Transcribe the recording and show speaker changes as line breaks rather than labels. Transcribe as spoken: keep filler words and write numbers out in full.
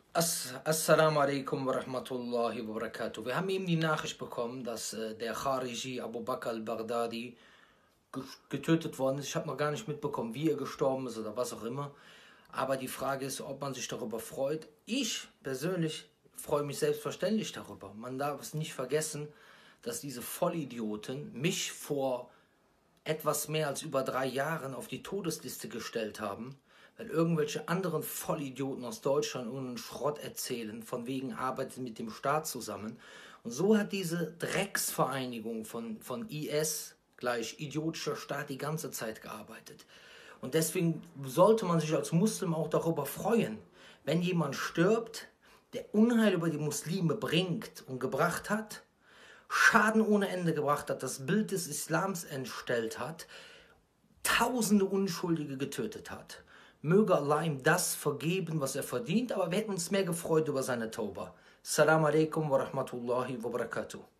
As Assalamu alaikum wa rahmatullahi wa barakatuh. Wir haben eben die Nachricht bekommen, dass äh, der Khariji Abu Bakr al-Baghdadi ge getötet worden ist. Ich habe noch gar nicht mitbekommen, wie er gestorben ist oder was auch immer. Aber die Frage ist, ob man sich darüber freut. Ich persönlich freue mich selbstverständlich darüber. Man darf es nicht vergessen, dass diese Vollidioten mich vor etwas mehr als über drei Jahren auf die Todesliste gestellt haben, weil irgendwelche anderen Vollidioten aus Deutschland irgendeinen Schrott erzählen, von wegen arbeiten mit dem Staat zusammen. Und so hat diese Drecksvereinigung von, von I S gleich idiotischer Staat die ganze Zeit gearbeitet. Und deswegen sollte man sich als Muslim auch darüber freuen, wenn jemand stirbt, der Unheil über die Muslime bringt und gebracht hat, Schaden ohne Ende gebracht hat, das Bild des Islams entstellt hat, tausende Unschuldige getötet hat. Möge Allah ihm das vergeben, was er verdient, aber wir hätten uns mehr gefreut über seine Tauba. Assalamu alaikum wa rahmatullahi wa barakatuh.